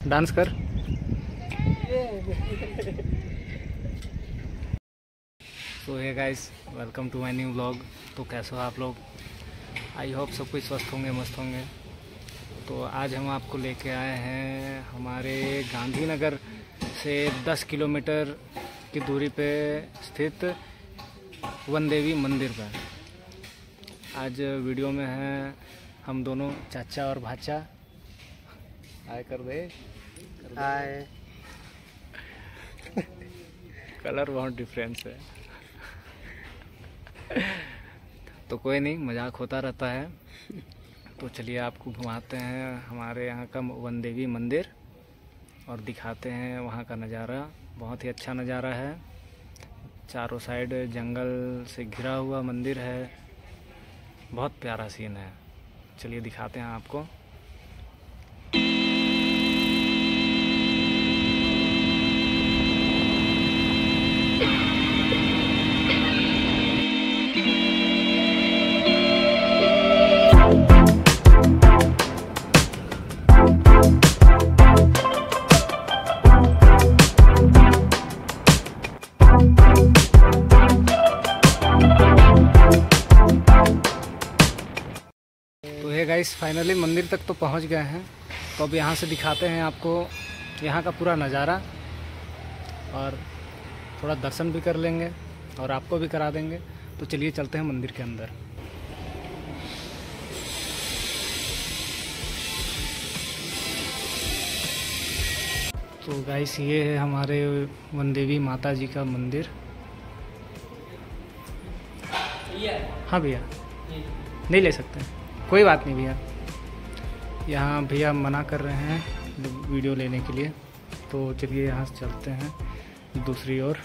Dance कर। So hey guys, welcome to my new vlog. तो कैसे हो आप लोग? आई होप सब कुछ स्वस्थ होंगे, मस्त होंगे। तो आज हम आपको लेके आए हैं हमारे गांधीनगर से 10 किलोमीटर की दूरी पे स्थित वनदेवी मंदिर पर। आज वीडियो में है हम दोनों, चाचा और भाचा। हाय कर दे। हाय। कलर बहुत डिफरेंस है। तो कोई नहीं, मजाक होता रहता है। तो चलिए आपको घुमाते हैं हमारे यहाँ का वनदेवी मंदिर और दिखाते हैं वहाँ का नज़ारा। बहुत ही अच्छा नज़ारा है। चारों साइड जंगल से घिरा हुआ मंदिर है। बहुत प्यारा सीन है। चलिए दिखाते हैं आपको। तो है गाइस, फाइनली मंदिर तक तो पहुंच गए हैं। तो अब यहाँ से दिखाते हैं आपको यहाँ का पूरा नज़ारा और थोड़ा दर्शन भी कर लेंगे और आपको भी करा देंगे। तो चलिए चलते हैं मंदिर के अंदर। तो गाइस, ये है हमारे वनदेवी माता जी का मंदिर। हाँ भैया, नहीं ले सकते, कोई बात नहीं भैया। यहाँ भैया मना कर रहे हैं वीडियो लेने के लिए। तो चलिए यहाँ से चलते हैं दूसरी ओर।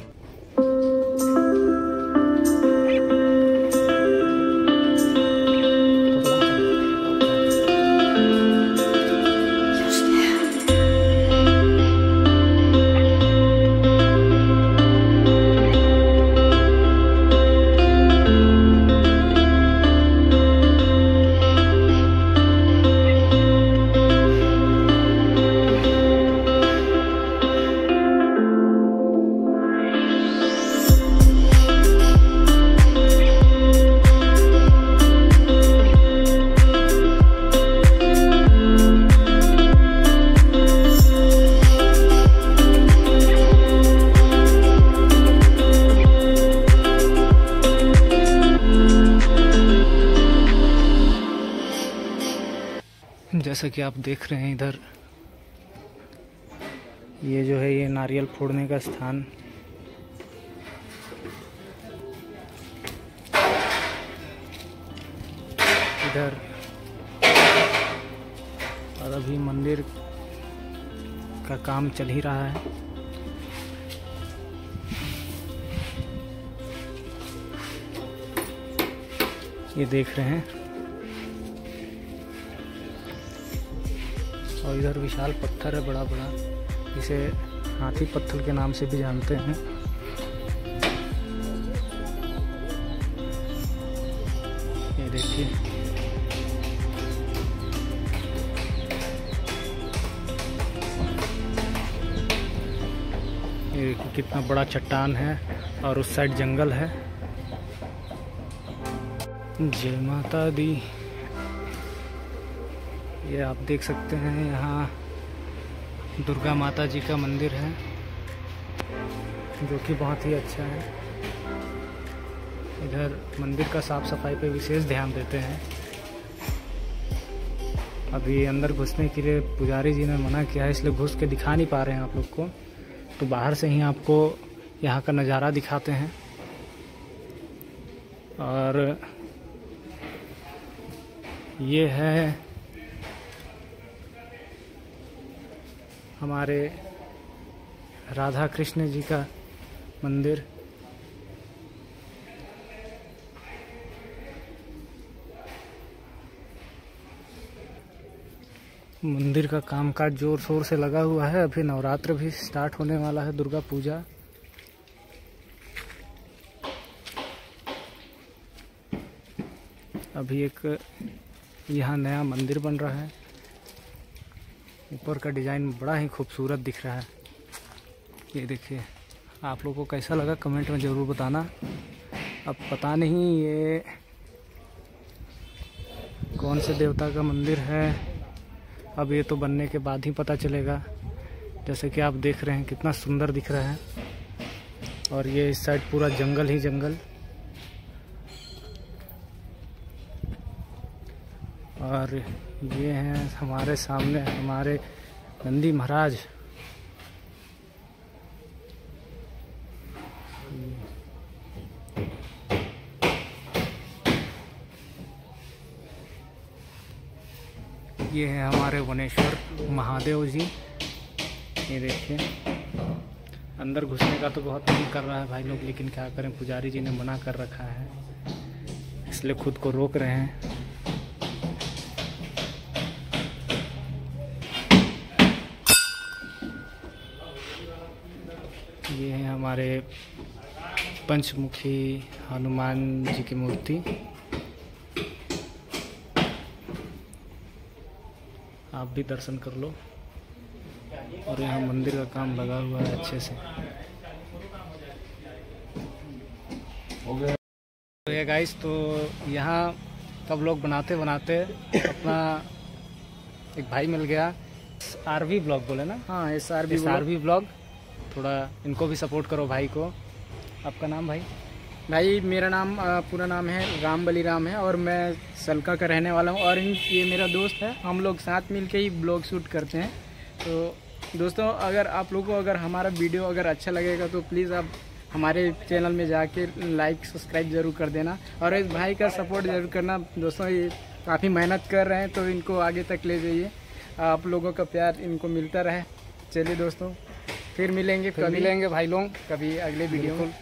जैसा कि आप देख रहे हैं इधर, ये जो है ये नारियल फोड़ने का स्थान। इधर और अभी मंदिर का काम चल ही रहा है। ये देख रहे हैं। और इधर विशाल पत्थर है, बड़ा बड़ा, जिसे हाथी पत्थर के नाम से भी जानते हैं। ये देखिए, ये कितना बड़ा चट्टान है और उस साइड जंगल है। जय माता दी। ये आप देख सकते हैं, यहाँ दुर्गा माता जी का मंदिर है जो कि बहुत ही अच्छा है। इधर मंदिर का साफ सफाई पे विशेष ध्यान देते हैं। अभी अंदर घुसने के लिए पुजारी जी ने मना किया है, इसलिए घुस के दिखा नहीं पा रहे हैं आप लोग को। तो बाहर से ही आपको यहाँ का नज़ारा दिखाते हैं। और ये है हमारे राधा कृष्ण जी का मंदिर। मंदिर का कामकाज जोर शोर से लगा हुआ है। अभी नवरात्र भी स्टार्ट होने वाला है, दुर्गा पूजा। अभी एक यहाँ नया मंदिर बन रहा है। ऊपर का डिज़ाइन बड़ा ही खूबसूरत दिख रहा है। ये देखिए, आप लोगों को कैसा लगा कमेंट में ज़रूर बताना। अब पता नहीं ये कौन से देवता का मंदिर है, अब ये तो बनने के बाद ही पता चलेगा। जैसे कि आप देख रहे हैं कितना सुंदर दिख रहा है, और ये इस साइड पूरा जंगल ही जंगल, और ये हैं हमारे सामने हमारे नंदी महाराज। ये है हमारे वनेश्वर महादेव जी। ये देखिए, अंदर घुसने का तो बहुत मन कर रहा है भाई लोग, लेकिन क्या करें, पुजारी जी ने मना कर रखा है, इसलिए खुद को रोक रहे हैं। ये है हमारे पंचमुखी हनुमान जी की मूर्ति। आप भी दर्शन कर लो। और यहाँ मंदिर का काम लगा हुआ है अच्छे से। तो ये गाइस, तो यहाँ सब लोग बनाते बनाते अपना एक भाई मिल गया, SRV ब्लॉग बोले ना। हाँ, SRV ब्लॉग। थोड़ा इनको भी सपोर्ट करो भाई को। आपका नाम भाई? भाई मेरा नाम पूरा नाम है राम बलिराम है, और मैं सलका का रहने वाला हूँ, और ये मेरा दोस्त है। हम लोग साथ मिलके ही ब्लॉग शूट करते हैं। तो दोस्तों, अगर आप लोगों को अगर हमारा वीडियो अगर अच्छा लगेगा तो प्लीज़ आप हमारे चैनल में जाके लाइक सब्सक्राइब ज़रूर कर देना, और इस भाई का सपोर्ट ज़रूर करना। दोस्तों, ये काफ़ी मेहनत कर रहे हैं, तो इनको आगे तक ले जाइए। आप लोगों का प्यार इनको मिलता रहे। चलिए दोस्तों, फिर मिलेंगे भाई लोग कभी अगले वीडियो में।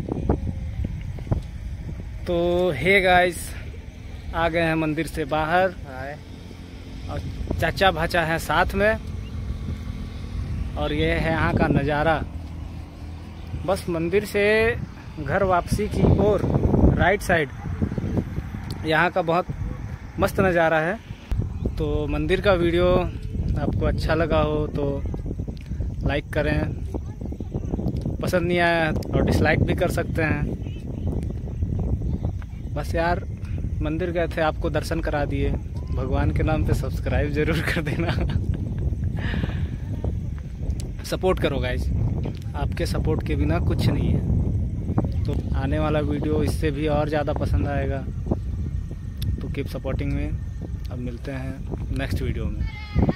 तो हे गाइस, आ गए हैं मंदिर से बाहर, और चाचा भाचा है साथ में, और ये है यहाँ का नज़ारा। बस मंदिर से घर वापसी की ओर राइट साइड यहाँ का बहुत मस्त नज़ारा है। तो मंदिर का वीडियो आपको अच्छा लगा हो तो लाइक करें, पसंद नहीं आया और डिसलाइक भी कर सकते हैं। बस यार, मंदिर गए थे, आपको दर्शन करा दिए, भगवान के नाम पे सब्सक्राइब जरूर कर देना। सपोर्ट करो गाइस, आपके सपोर्ट के बिना कुछ नहीं है। तो आने वाला वीडियो इससे भी और ज़्यादा पसंद आएगा। तो कीप सपोर्टिंग में। अब मिलते हैं नेक्स्ट वीडियो में।